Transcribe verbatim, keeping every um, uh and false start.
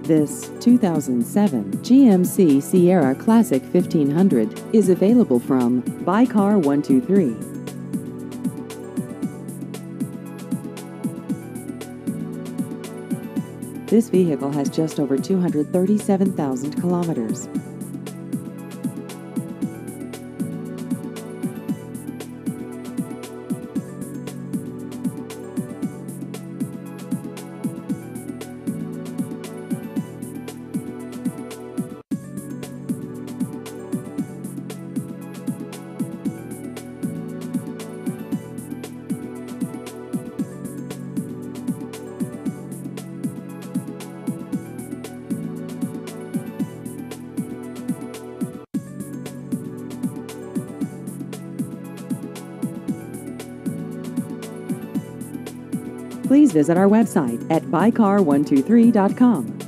This two thousand seven G M C Sierra Classic fifteen hundred is available from Buy Car one two three. This vehicle has just over two hundred thirty-seven thousand kilometers. Please visit our website at buy car one two three dot com.